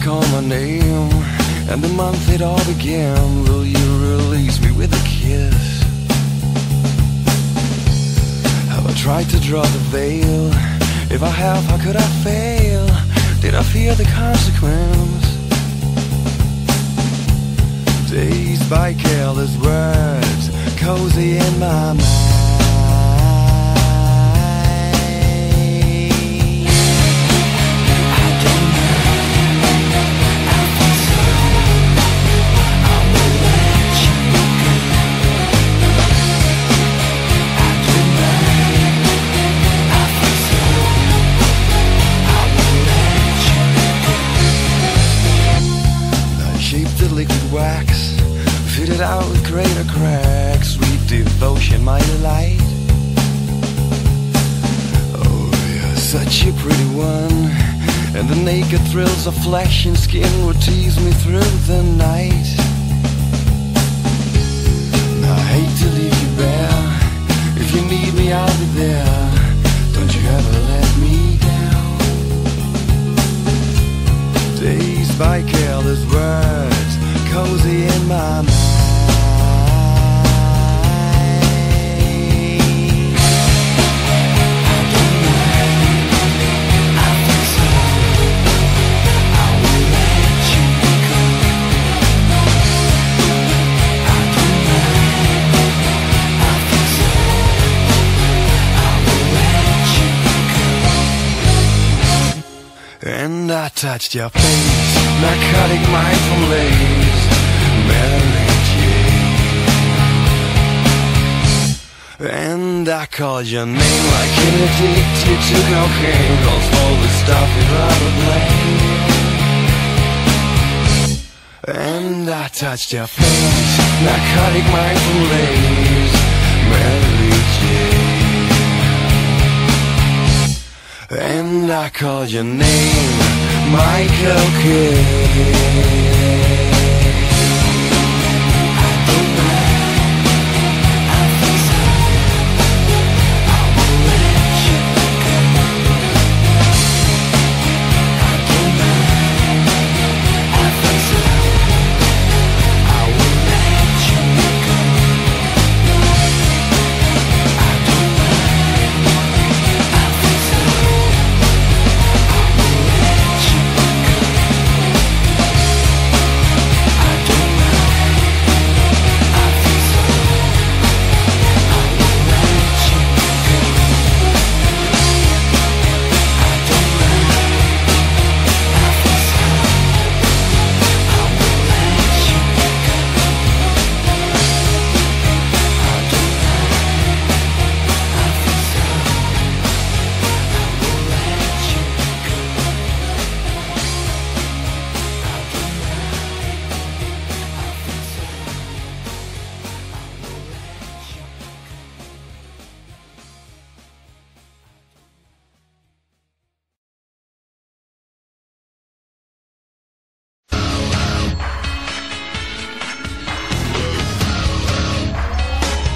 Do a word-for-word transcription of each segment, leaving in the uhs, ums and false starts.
call my name, and the month it all began. Will you release me with a kiss? Have I tried to draw the veil? If I have, how could I fail? Did I fear the consequence? Dazed by careless words, cozy in my mind. Liquid wax, fitted out with greater cracks. Sweet devotion, my delight. Oh, you're such a pretty one, and the naked thrills of flesh and skin will tease me through the night. Now I hate to leave you bare. If you need me, I'll be there. Don't you ever let me down. Dazed by careless words, cozy in my mind. And I touched your face, narcotic mindful lace, Mary Jane. And I called your name like an addicted to cocaine, cause all the stuff is rather plain. And I touched your face, narcotic mindful lace, Mary Jane. And I called your name, Michael Kidd.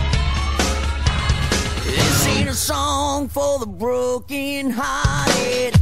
Song for the broken hearted.